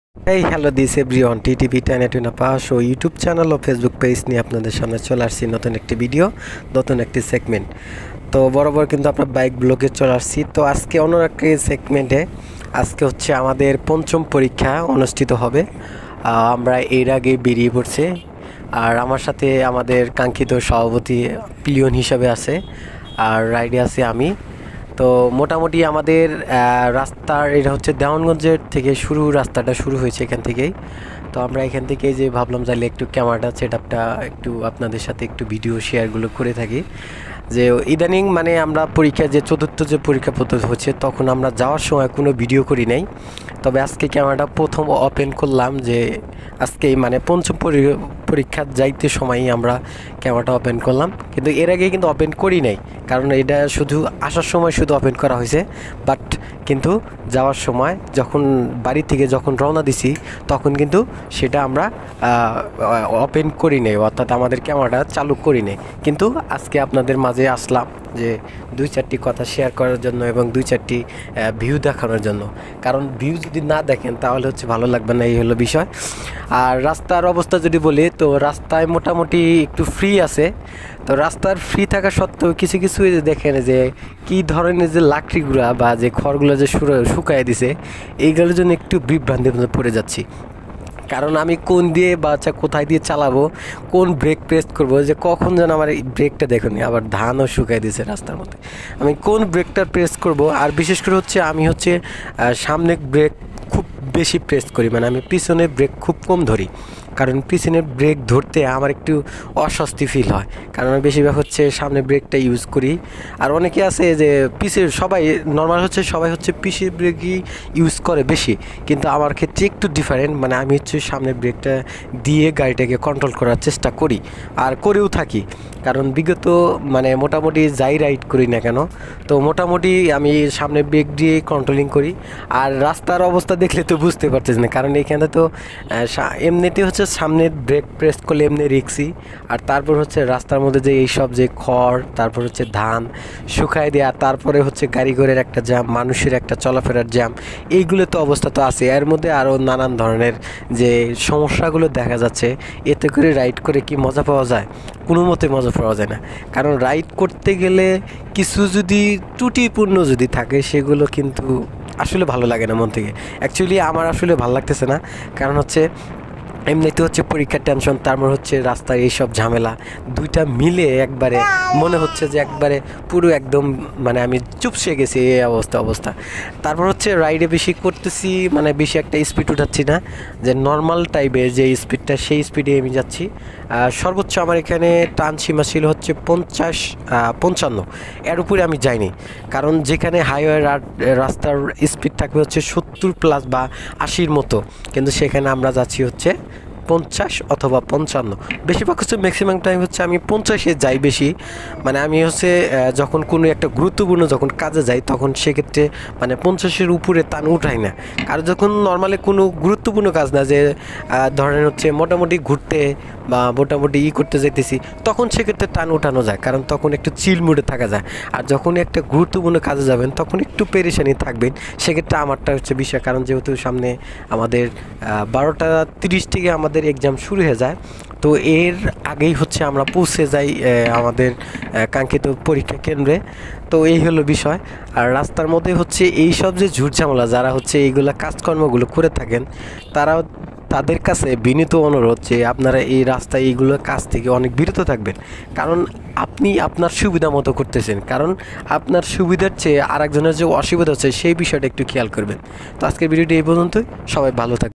এই hello this everyone TTV টেনেটুনা পাস ও ইউটিউব চ্যানেল ও ফেসবুক পেজ নিয়ে আপনাদের সামনে চলে আসছি নতুন একটি ভিডিও, নতুন একটি সেগমেন্ট। তো বরাবর কিন্তু আমরা বাইক ব্লগে চলে আসছি। তো আজকে অন্য একটি সেগমেন্টে আজকে হচ্ছে আমাদের পঞ্চম পরীক্ষা অনুষ্ঠিত হবে। আমরা এর আগে বেরিয়ে পড়ছে, আর আমার সাথে আমাদের কাঙ্ক্ষিত সভাপতি পিলিয়ন হিসাবে আছে, আর রাইডে আছে আমি। তো মোটামুটি আমাদের রাস্তার এটা হচ্ছে দেওয়ানগঞ্জের থেকে রাস্তাটা শুরু হয়েছে এখান থেকেই। তো আমরা এখান থেকে যে ভাবলাম তাহলে একটু ক্যামেরাটা সেট আপটা একটু আপনাদের সাথে একটু ভিডিও শেয়ারগুলো করে থাকি। যে ইদানিং মানে আমরা পরীক্ষা যে চতুর্থ যে পরীক্ষা পদ্ধতি হচ্ছে তখন আমরা যাওয়ার সময় কোনো ভিডিও করি নাই। তবে আজকে ক্যামেরাটা প্রথম ওপেন করলাম, যে আজকে মানে পঞ্চম পরীক্ষা যাইতে সময়ই আমরা ক্যামেরাটা ওপেন করলাম, কিন্তু এর আগে কিন্তু ওপেন করি নাই, কারণ এটা শুধু আসার সময় শুধু ওপেন করা হয়েছে। বাট কিন্তু যাওয়ার সময় যখন বাড়ি থেকে যখন রওনা দিছি তখন কিন্তু সেটা আমরা ওপেন করি নাই, অর্থাৎ আমাদের ক্যামেরাটা চালু করি নাই। কিন্তু আজকে আপনাদের মাঝে আসলাম যে দুই চারটি কথা শেয়ার করার জন্য এবং দুই চারটি ভিউ দেখানোর জন্য। কারণ ভিউ যদি না দেখেন তাহলে হচ্ছে ভালো লাগবে না, এই হলো বিষয়। আর রাস্তার অবস্থা যদি বলি, তো রাস্তায় মোটামুটি একটু ফ্রি আছে। তো রাস্তার ফ্রি থাকা সত্ত্বেও কিছু কিছু দেখেন যে কী ধরনের যে লাকড়িগুলো বা যে খড়গুলো যে শুকায় দিছে, এইগুলোর জন্য একটু বিভ্রান্তির মধ্যে পড়ে যাচ্ছি। কারণ আমি কোন দিয়ে বা কোথায় দিয়ে চালাবো, কোন ব্রেক প্রেস করবো, যে কখন যেন আমার এই ব্রেকটা দেখুন, আবার ধানও শুকাই দিয়েছে রাস্তার মধ্যে, আমি কোন ব্রেকটা প্রেস করব। আর বিশেষ করে হচ্ছে আমি হচ্ছে সামনে ব্রেক খুব বেশি প্রেস করি, মানে আমি পিছনে ব্রেক খুব কম ধরি, কারণ পিছনের ব্রেক ধরতে আমার একটু অস্বস্তি ফিল হয়, কারণ আমি বেশিরভাগ হচ্ছে সামনে ব্রেকটা ইউজ করি। আর অনেকে আছে যে পিছের সবাই নর্মাল হচ্ছে সবাই হচ্ছে পিছের ব্রেকই ইউজ করে বেশি, কিন্তু আমার ক্ষেত্রে একটু ডিফারেন্ট, মানে আমি হচ্ছে সামনে ব্রেকটা দিয়ে গাড়িটাকে কন্ট্রোল করার চেষ্টা করি আর করেও থাকি। কারণ বিগত মানে মোটামুটি যাই রাইড করি না কেন, তো মোটামুটি আমি সামনে ব্রেক দিয়ে কন্ট্রোলিং করি। আর রাস্তার অবস্থা দেখলে তো বুঝতে পারতেছি না, কারণ এখানে তো এমনিতে হচ্ছে সামনে ব্রেক প্রেস করলে এমনি রিক্সি, আর তারপর হচ্ছে রাস্তার মধ্যে যে এইসব যে খড়, তারপর হচ্ছে ধান শুকায় দেওয়া, তারপরে হচ্ছে গাড়ি ঘোড়ের একটা জ্যাম, মানুষের একটা চলাফেরার জ্যাম, এইগুলো তো অবস্থা তো আছে। এর মধ্যে আরও নানান ধরনের যে সমস্যাগুলো দেখা যাচ্ছে। এতে করে রাইড করে কি মজা পাওয়া যায়? কোনো মতে মজা পাওয়া যায় না। কারণ রাইড করতে গেলে কিছু যদি ত্রুটিপূর্ণ যদি থাকে সেগুলো কিন্তু আসলে ভালো লাগে না মন থেকে। অ্যাকচুয়ালি আমার আসলে ভালো লাগতেছে না, কারণ হচ্ছে এমনিতে হচ্ছে পরীক্ষার টেনশন, তারপর হচ্ছে রাস্তায় এইসব ঝামেলা, দুইটা মিলে একবারে মনে হচ্ছে যে একবারে পুরো একদম মানে আমি চুপসে গেছি, এই অবস্থা। তারপর হচ্ছে রাইডে বেশি করতেছি, মানে বেশি একটা স্পিড উঠাচ্ছি না, যে নর্মাল টাইপের যে স্পিডটা সেই স্পিডে আমি যাচ্ছি। সর্বোচ্চ আমার এখানে টান সীমা ছিল হচ্ছে 55 এর উপরে আমি যাইনি, কারণ যেখানে হাইওয়ে রাস্তার স্পিড থাকবে হচ্ছে 70+ বা 80-র মতো, কিন্তু সেখানে আমরা যাচ্ছি হচ্ছে 50 অথবা 55। বেশিরভাগ হচ্ছে ম্যাক্সিমাম টাইম হচ্ছে আমি 50-এ যাই বেশি। মানে আমি হচ্ছে যখন কোনো একটা গুরুত্বপূর্ণ যখন কাজে যাই তখন সেক্ষেত্রে মানে 50-এর উপরে টান উঠাই না। আর যখন নর্মালি কোনো গুরুত্বপূর্ণ কাজ না, যে ধরেন হচ্ছে মোটামুটি ঘুরতে বা মোটামুটি করতে যাইতেছি, তখন সেক্ষেত্রে টান উঠানো যায়, কারণ তখন একটু চিল মুডে থাকা যায়। আর যখন একটা গুরুত্বপূর্ণ কাজে যাবেন তখন একটু পেরেশানি থাকবেন, সেক্ষেত্রে আমারটা হচ্ছে বিষয়, কারণ যেহেতু সামনে আমাদের 12টা 30 থেকে আমাদের এক্সাম শুরু হয়ে যায়। তো এর আগেই হচ্ছে আমরা পৌঁছে যাই আমাদের কাঙ্ক্ষিত পরীক্ষা কেন্দ্রে। তো এই হলো বিষয়। আর রাস্তার মধ্যে হচ্ছে এই সব যে ঝুটঝামেলা, যারা হচ্ছে এইগুলো কাজকর্মগুলো করে থাকেন তাদের কাছে বিনীত অনুরোধ যে আপনারা এই রাস্তায় এইগুলো কাজ থেকে অনেক বিরত থাকবেন, কারণ আপনি আপনার সুবিধা মতো করতেছেন, কারণ আপনার সুবিধার চেয়ে আরেকজনের যে অসুবিধা হচ্ছে সেই বিষয়টা একটু খেয়াল করবেন। তো আজকের ভিডিওটি এই পর্যন্তই, সবাই ভালো থাকবেন।